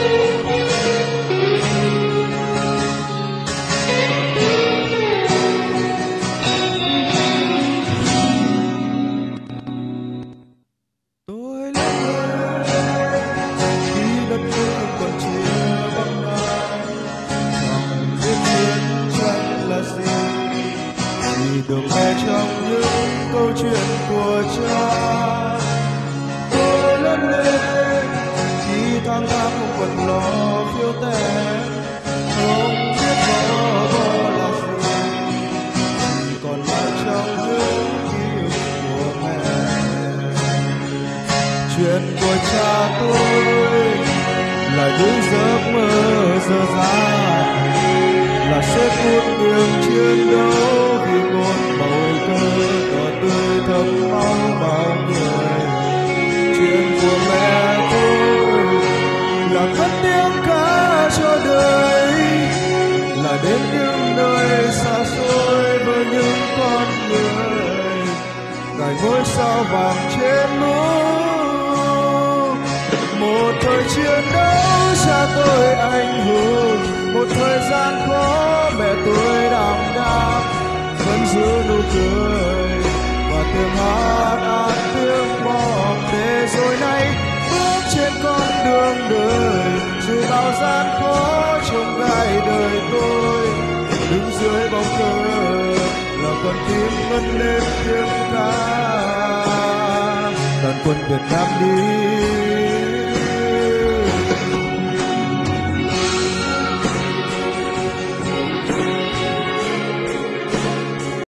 được nghe trong những câu chuyện của cha. Tôi lớn lên khi tháng tháng không còn lo phiếu tem, không biết bó là gì, chỉ còn lại trong những ký ức của mẹ. Chuyện của cha tôi là những giấc mơ dở dang, là suốt cuộc đường chiến đấu vì một màu cờ đỏ tươi thấm máu bao người. Chuyện của mẹ tôi là cất tiếng ca cho đời, là đến những nơi xa xôi với những con người, ngài ngôi sao vàng trên núi. Một thời chiến đấu cha tôi anh hùng, một thời gian khó mẹ tôi đảm đang, vẫn giữ nụ cười và tiếng hát an tiếng bom, để rồi nay bước trên con đường đời. Dù bao gian khó trông gai đời tôi, đứng dưới bóng cờ là con tim ngân lên tiếng ca. Đoàn quân Việt Nam đi